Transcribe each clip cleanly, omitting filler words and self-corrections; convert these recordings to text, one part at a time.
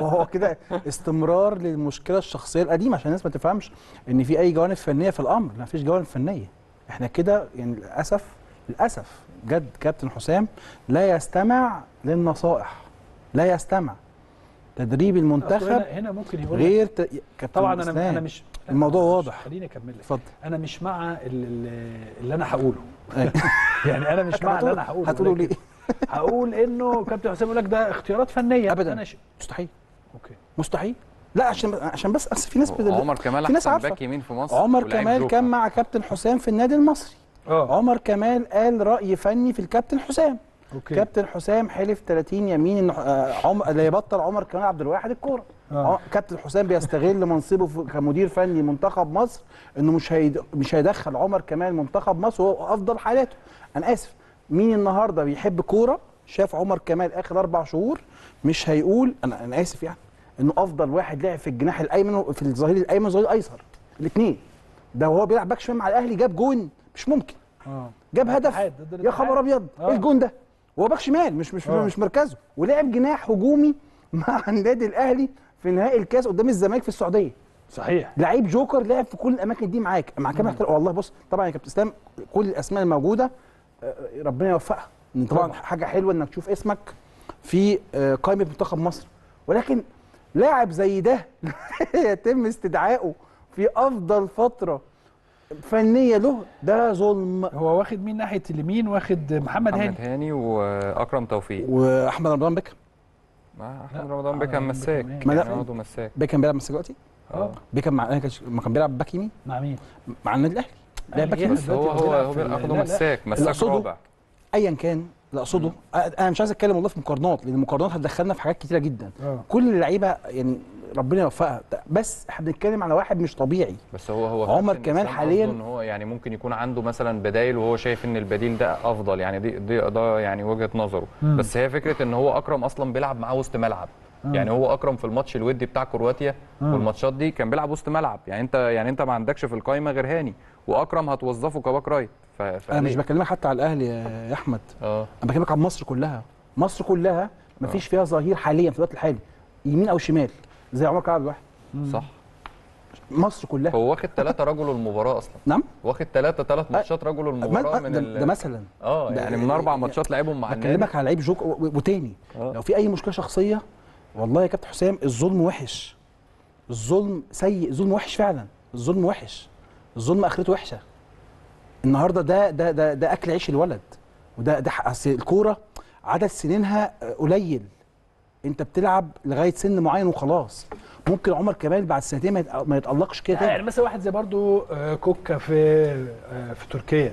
هو كده استمرار للمشكله الشخصيه القديمه، عشان الناس ما تفهمش ان في اي جوانب فنيه في الامر. لا، مفيش جوانب فنيه. احنا كده يعني للاسف بجد كابتن حسام لا يستمع للنصائح، لا يستمع. تدريب المنتخب هنا ممكن يقول غير كابتن طبعا انا مش الموضوع واضح. خليني اكمل لك. اتفضل. انا مش مع اللي انا هقوله. يعني انا مش مع اللي انا هقوله. هتقولوا ليه؟ هقول انه كابتن حسام يقول لك ده اختيارات فنيه. ابدا مستحيل. اوكي مستحيل. لا عشان بس اصل في ناس عمر كمال احسن باك يمين في مصر. عمر كمال كان مع كابتن حسام في النادي المصري. عمر كمال قال راي فني في الكابتن حسام. أوكي. كابتن حسام حلف 30 يمين ان اللي يبطل عمر كمال عبد الواحد الكوره. كابتن حسام بيستغل منصبه كمدير فني منتخب مصر انه مش هيدخل عمر كمال منتخب مصر وهو افضل حالاته. انا اسف، مين النهارده بيحب كوره شاف عمر كمال اخر 4 شهور مش هيقول انا اسف يعني انه افضل واحد لعب في الجناح الايمن وفي الظهير الايمن والظهير الايسر الاثنين. ده وهو بيلعب باك شمال مع الاهلي جاب جون مش ممكن. جاب هدف يا خبر ابيض. ايه الجون ده؟ وهو باك شمال مش مركزه، ولعب جناح هجومي مع النادي الاهلي في نهائي الكاس قدام الزمالك في السعوديه. صحيح. لعيب جوكر لعب في كل الاماكن دي معاك مع كامل احترام. والله بص طبعا يا كابتن اسلام كل الاسماء الموجوده ربنا يوفقها. طبعا حاجه حلوه انك تشوف اسمك في قائمه منتخب مصر، ولكن لاعب زي ده يتم استدعائه في افضل فتره فنيه له، ده ظلم. هو واخد مين ناحيه اليمين؟ واخد محمد هاني واكرم توفيق واحمد رمضان بيكهام. احمد رمضان بيكهام مساك. مساك. بيكهام بيلعب مساك دلوقتي؟ بيكهام ما كان بيلعب باك يمين؟ مع مين؟ مع النادي الاهلي. لعب باك يمين. بس هو بياخده مساك رابع. ايا كان اللي اقصده انا مش عايز اتكلم والله في مقارنات، لان المقارنات هتدخلنا في حاجات كتيره جدا. كل اللعيبه يعني ربنا يوفقها، بس احنا بنتكلم على واحد مش طبيعي. بس هو عمر كمال حاليا ان هو يعني ممكن يكون عنده مثلا بدايل وهو شايف ان البديل ده افضل، يعني ده يعني وجهه نظره. بس هي فكره ان هو اكرم اصلا بيلعب معاه وسط ملعب. يعني هو اكرم في الماتش الودي بتاع كرواتيا والماتشات دي كان بيلعب وسط ملعب. يعني انت ما عندكش في القايمه غير هاني، واكرم هتوظفه كباك رايت. انا مش بكلمك حتى على الاهلي يا احمد. انا بكلمك عن مصر كلها. مصر كلها ما فيش فيها ظهير حاليا في الوقت الحالي يمين او شمال زي عمر كمال واحد. صح. مصر كلها. هو واخد 3 رجل المباراه اصلا. نعم. واخد 3 ماتشات رجل المباراه من ده مثلا. يعني من 4 ماتشات لعبهم مع النادي. بكلمك على لعيب جوك وتاني. لو في اي مشكله شخصيه والله يا كابتن حسام الظلم وحش. الظلم سيء، الظلم وحش فعلا. الظلم وحش. الظلم اخرته وحشه. النهارده ده اكل عيش الولد. وده اصل الكوره عدد سنينها قليل. انت بتلعب لغايه سن معين وخلاص. ممكن عمر كمال بعد سنتين ما يتالقش كده. يعني مثلا واحد زي برضو كوكا في تركيا،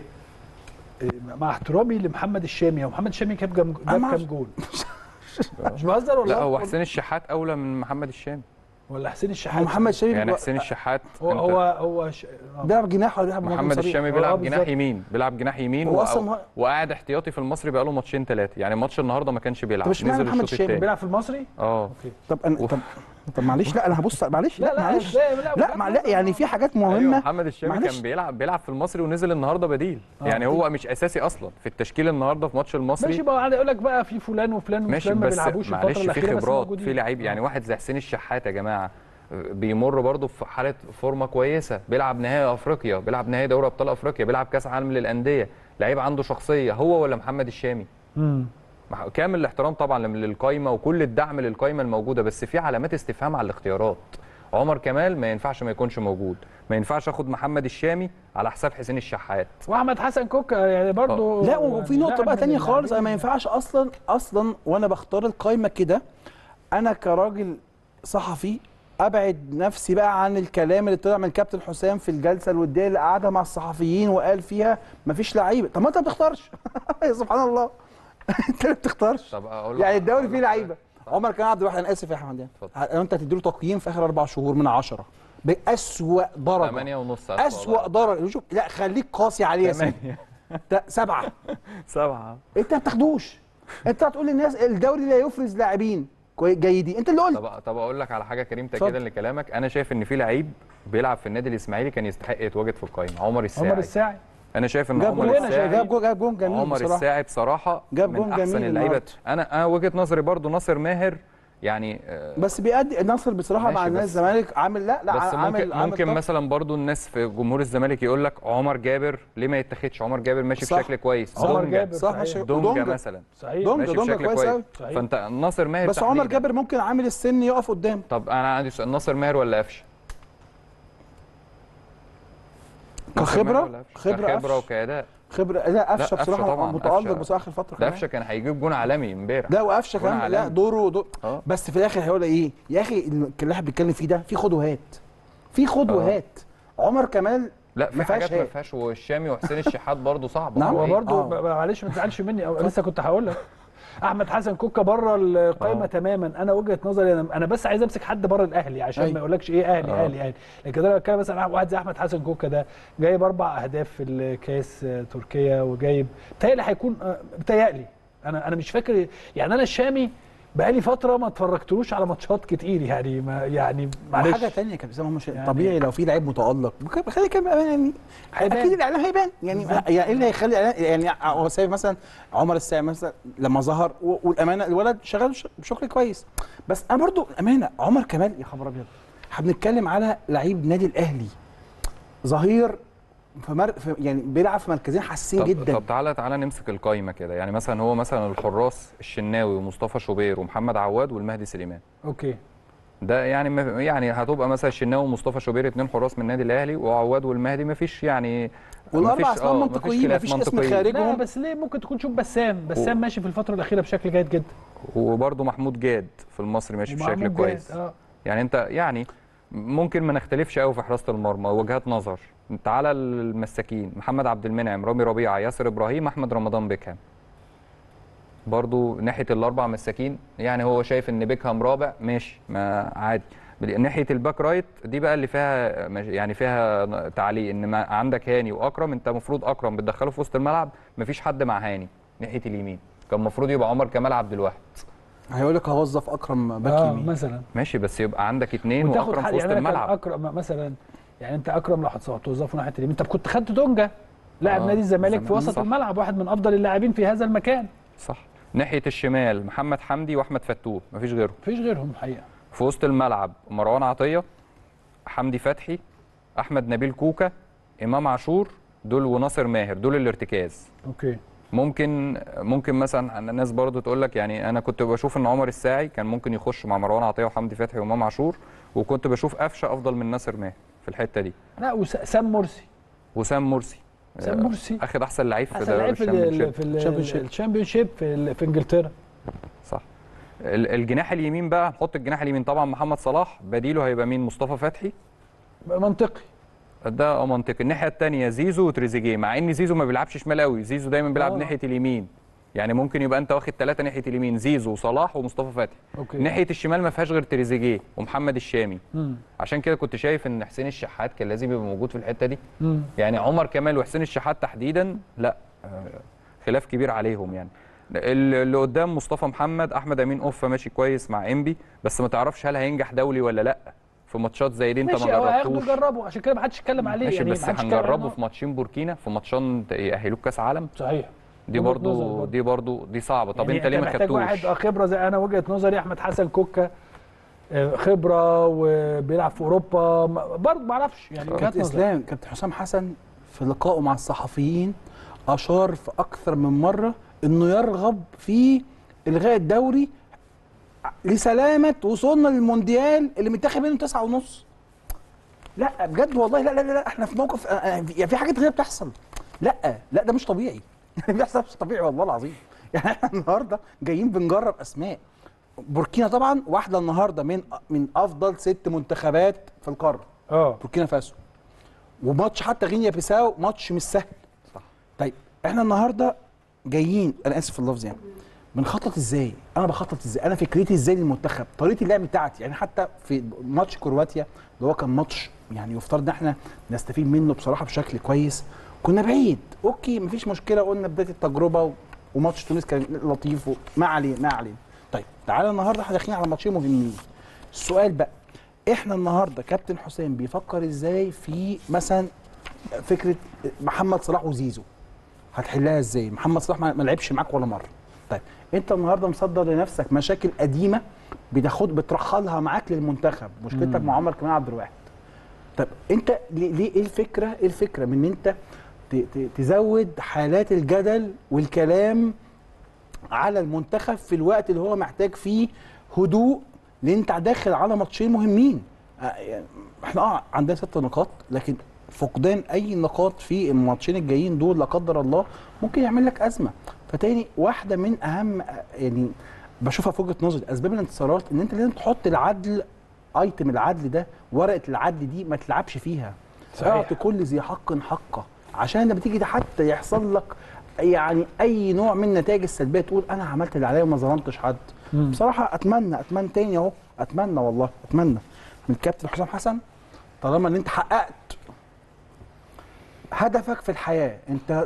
مع احترامي لمحمد الشامي، محمد الشامي جاب كام جول؟ مش بهزر والله. لا هو حسين الشحات اولى من محمد الشامي ولا حسين الشحات؟ محمد الشامي يعني حسين الشحات هو بيلعب جناح ولا بيلعب محمد الشامي بيلعب جناح يمين. بيلعب جناح يمين وقاعد احتياطي في المصري بقاله ماتشين 3. يعني ماتش النهارده ما كانش بيلعب. نزل محمد الشامي بيلعب في المصري؟ اوكي. طب معلش. لا انا هبص معلش. لا يعني في حاجات مهمه. أيوة محمد الشامي كان بيلعب في المصري ونزل النهارده بديل. يعني هو مش اساسي اصلا في التشكيل النهارده في ماتش المصري. ماشي بقى يقول لك بقى في فلان وفلان وفلان ما بيلعبوش الفتره الاخيره. معلش في خبرات في لعيب. يعني واحد زي حسين الشحات يا جماعه بيمر برضه في حاله فورمه كويسه، بيلعب نهائي افريقيا، بيلعب نهائي دوري ابطال افريقيا، بيلعب كاس عالم للانديه، لعيب عنده شخصيه. هو ولا محمد الشامي؟ كامل الاحترام طبعا للقايمه وكل الدعم للقايمه الموجوده، بس في علامات استفهام على الاختيارات. عمر كمال ما ينفعش ما يكونش موجود، ما ينفعش اخد محمد الشامي على حساب حسين الشحات. واحمد حسن كوكا يعني برضه. لا وفي نقطه بقى ثانيه خالص، انا ما ينفعش اصلا وانا بختار القايمه كده انا كراجل صحفي ابعد نفسي بقى عن الكلام اللي طلع من كابتن حسام في الجلسه الوديه اللي قعدها مع الصحفيين وقال فيها مفيش لعيبه. طب ما انت ما بتختارش. يا سبحان الله. انت ما بتختارش. طب اقول يعني الدوري فيه لعيبه. عمر كمال عبد الواحد، انا اسف يا احمد، يعني لو انت هتديله تقييم في اخر 4 شهور من 10 باسوأ درجه 8.5 اسوأ درجه. شوف لا خليك قاسي عليه يا سيدي. 7 انت ما بتاخدوش. انت هتقول للناس الدوري لا يفرز لاعبين جيدين، انت اللي قلت. طب اقول لك على حاجه كريم تاكيدا لكلامك. انا شايف ان في لعيب بيلعب في النادي الاسماعيلي كان يستحق يتواجد في القائمه. عمر الساعي. انا شايف ان عمر الساعي جاب جون جميل. عمر الساعي بصراحه جاب من جون احسن جميل اللعيبه. انا وجهه نظري برضو ناصر ماهر يعني بس بيأدي النصر بصراحه مع نادي الزمالك عامل لا بس عامل ممكن مثلا برضو الناس في جمهور الزمالك يقول لك عمر جابر ليه ما يتاخدش؟ عمر جابر ماشي بشكل كويس. عمر جابر صح ماشي. دونجا مثلا صحيح دونجا كويس قوي. فانت ناصر ماهر بس عمر جابر ممكن عامل السن يقف قدام. طب انا عندي سؤال، ناصر ماهر ولا قفشه؟ خبره وكاداء. لا قفشه بصراحه متالق بصراحه اخر فتره. ده قفشه كان هيجيب جون عالمي امبارح. لا وقفشه كان لا دوره بس في الاخر هيقول ايه يا اخي اللي احنا بنتكلم فيه ده في خد وهات. عمر كمال لا في حاجات ما فيهاش، والشامي وحسين الشحات برضه صعب. نعم هو برضه معلش ما تزعلش مني، لسه كنت هقول لك احمد حسن كوكا بره القائمه تماما. انا وجهه نظري انا بس عايز امسك حد بره الاهلي عشان ما يقولكش ايه اهلي. لكن انا بتكلم مثلا واحد زي احمد حسن كوكا ده جايب 4 اهداف في الكاس تركيا، وجايب بتهيألي هيكون بتهيألي انا مش فاكر يعني. انا الشامي بقالي فتره ما اتفرجتلوش على ماتشات كتير يعني يعني معلش. حاجه ثانيه يا كابتن مش يعني طبيعي لو في لعيب متالق خلي كمان يعني اكيد الاعلام هيبان يعني ايه اللي هيخلي يعني هو سايب مثلا عمر الساعي مثلا لما ظهر والامانه الولد شغال بشكل كويس. بس انا برضو امانه عمر كمال يا خبر ابيض احنا بنتكلم على لعيب نادي الاهلي ظهير يعني بيلعب في مركزين حاسين جدا. طب تعالى نمسك القايمه كده. يعني مثلا هو مثلا الحراس الشناوي ومصطفى شوبير ومحمد عواد والمهدي سليمان. اوكي ده يعني هتبقى مثلا الشناوي ومصطفى شوبير 2 حراس من النادي الاهلي، وعواد والمهدي ما فيش يعني والاربع اسماء منطقيين ما فيش اسم خارجهم. لا بس ليه ممكن تكون شوف بسام ماشي في الفتره الاخيره بشكل جيد جدا، وبرده محمود جاد في المصري ماشي بشكل كويس. يعني انت يعني ممكن ما نختلفش قوي في حراسه المرمى، وجهات نظر. تعالى المساكين، محمد عبد المنعم، رامي ربيعه، ياسر ابراهيم، احمد رمضان، بيكهام. برضو ناحيه الاربع مساكين يعني هو شايف ان بيكهام رابع ماشي ما عادي. ناحيه الباك رايت دي بقى اللي فيها يعني فيها تعليق، ان ما عندك هاني واكرم، انت المفروض اكرم بتدخله في وسط الملعب، مفيش حد مع هاني. ناحيه اليمين كان المفروض يبقى عمر كمال عبد الواحد. هيقول لك هوظف اكرم باك يمين مثلا ماشي، بس يبقى عندك 2 واكرم في وسط الملعب. اكرم مثلا يعني انت اكرم لو هتوظفه ناحيه اليمين، طب كنت خدت دونجا لاعب نادي الزمالك في وسط الملعب، واحد من افضل اللاعبين في هذا المكان. صح. ناحيه الشمال محمد حمدي واحمد فتوح، مفيش غيرهم الحقيقه. في وسط الملعب مروان عطيه، حمدي فتحي، احمد نبيل كوكا، امام عاشور، دول وناصر ماهر، دول الارتكاز. اوكي. ممكن مثلا الناس برضو تقول لك يعني انا كنت بشوف ان عمر الساعي كان ممكن يخش مع مروان عطيه وحمدي فتحي وامام عاشور، وكنت بشوف قفشه افضل من ناصر ماهر في الحته دي. لا وسام مرسي اخد احسن لعيب في الشامبيونشيب في انجلترا. صح. الجناح اليمين بقى نحط الجناح اليمين طبعا محمد صلاح، بديله هيبقى مين؟ مصطفى فتحي. منطقي ده منطقي. الناحيه الثانيه زيزو وتريزيجيه، مع ان زيزو ما بيلعبش شمال قوي، زيزو دايما بيلعب ناحيه اليمين. يعني ممكن يبقى انت واخد 3 ناحيه اليمين، زيزو وصلاح ومصطفى فتحي. ناحيه الشمال ما فيهاش غير تريزيجيه ومحمد الشامي. عشان كده كنت شايف ان حسين الشحات كان لازم يبقى موجود في الحته دي. يعني عمر كمال وحسين الشحات تحديدا لا خلاف كبير عليهم. يعني اللي قدام مصطفى محمد، احمد امين اوفا ماشي كويس مع انبي، بس ما تعرفش هل هينجح دولي ولا لا في ماتشات زي دي. انت ما جربتوش. ماشي جربه عشان كده ما حدش اتكلم عليه. ماشي يعني بس هنجربه في ماتشين بوركينا، في ماتشين يأهلوك كاس عالم. صحيح. دي صعبه. طب يعني انت ليه ما خدتوش؟ محتاج واحد خبره زي انا وجهه نظري احمد حسن كوكا، خبره وبيلعب في اوروبا برضه ما اعرفش يعني. كابتن حسام حسن في لقائه مع الصحفيين اشار في اكثر من مره انه يرغب في الغاء الدوري لسلامه وصولنا للمونديال اللي متاخد منه 9.5. لا بجد والله لا احنا في موقف يعني في حاجات غير بتحصل. لا ده مش طبيعي. بيحصل مش طبيعي والله العظيم. يعني احنا النهارده جايين بنجرب اسماء. بوركينا طبعا واحده النهارده من افضل 6 منتخبات في القاره. بوركينا فاسو. وماتش حتى غينيا بيساو ماتش مش سهل. صح. طيب احنا النهارده جايين، انا اسف في اللفظ يعني، بنخطط ازاي؟ انا بخطط ازاي؟ انا فكرتي ازاي للمنتخب؟ طريقه اللعب بتاعتي يعني. حتى في ماتش كرواتيا اللي هو كان ماتش يعني يفترض ان احنا نستفيد منه بصراحه بشكل كويس، كنا بعيد، اوكي مفيش مشكله، قلنا بدايه التجربه، وماتش تونس كان لطيف ما علينا. طيب تعالى النهارده احنا داخلين على ماتشين مهمين. السؤال بقى، احنا النهارده كابتن حسام بيفكر ازاي في مثلا فكره محمد صلاح وزيزو؟ هتحلها ازاي؟ محمد صلاح ما لعبش معاك ولا مره، طيب انت النهارده مصدر لنفسك مشاكل قديمه بترحلها معاك للمنتخب، مشكلتك مع عمر كمال عبد الواحد. طب انت ليه ايه الفكره من ان انت تزود حالات الجدل والكلام على المنتخب في الوقت اللي هو محتاج فيه هدوء، لان انت داخل على ماتشين مهمين. يعني احنا عندنا 6 نقاط، لكن فقدان اي نقاط في الماتشين الجايين دول لا قدر الله ممكن يعمل لك ازمه. فتاني واحده من اهم يعني بشوفها في وجهه نظري اسباب الانتصارات ان انت لازم تحط العدل، ايتم العدل ده، ورقه العدل دي ما تلعبش فيها. اعطي كل ذي حق حقه، عشان لما تيجي حتى يحصل لك يعني اي نوع من النتائج السلبيه تقول انا عملت اللي عليا وما ظلمتش حد. بصراحه اتمنى تاني اهو، اتمنى والله اتمنى من الكابتن حسام حسن، طالما ان انت حققت هدفك في الحياه، انت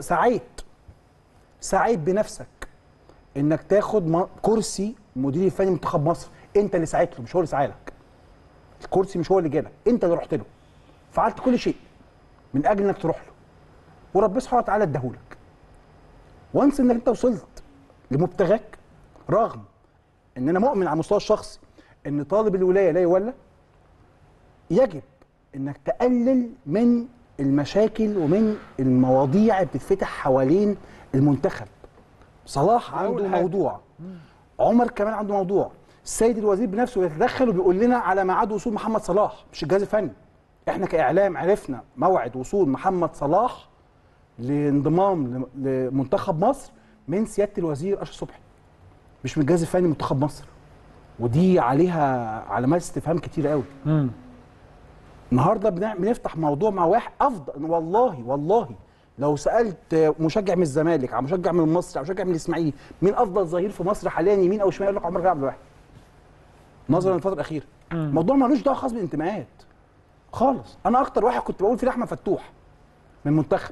سعيت بنفسك انك تاخد كرسي مدير الفني منتخب مصر، انت اللي سعيت له مش هو اللي سعى لك. الكرسي مش هو اللي جالك، انت اللي رحت له، فعلت كل شيء من اجل انك تروح له، وربنا سبحانه وتعالى اداهولك. وانس انك انت وصلت لمبتغاك، رغم ان انا مؤمن على المستوى الشخصي ان طالب الولايه لا يولى، يجب انك تقلل من المشاكل ومن المواضيع اللي بتتفتح حوالين المنتخب. صلاح عنده موضوع، عمر كمان عنده موضوع، السيد الوزير بنفسه بيتدخل وبيقول لنا على ميعاد وصول محمد صلاح، مش الجهاز الفني. احنا كاعلام عرفنا موعد وصول محمد صلاح لانضمام لمنتخب مصر من سياده الوزير اشرف صبحي، مش من الجهاز الفني منتخب مصر. ودي عليها علامات استفهام كتير قوي. النهارده بنفتح موضوع مع واحد افضل. والله لو سالت مشجع من الزمالك على مشجع من المصري على مشجع من الاسماعيلي مين افضل ظهير في مصر حاليا يمين او شمال، يقول لك عمر كمال عبد الواحد نظرا للفتره الاخيره. الموضوع ملوش دعوه خاص بالانتماءات خالص. انا اكتر واحد كنت بقول فيه احمد فتوح من منتخب.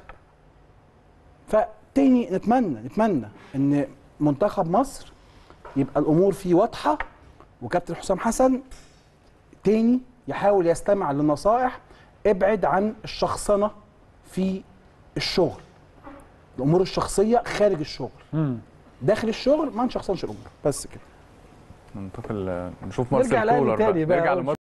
فتاني نتمنى ان منتخب مصر يبقى الامور فيه واضحه، وكابتن حسام حسن تاني يحاول يستمع للنصائح، ابعد عن الشخصنه في الشغل، الامور الشخصيه خارج الشغل. داخل الشغل ما نشخصنش الامور، بس كده. ننتقل نشوف مارسيل كولر بقى. نرجع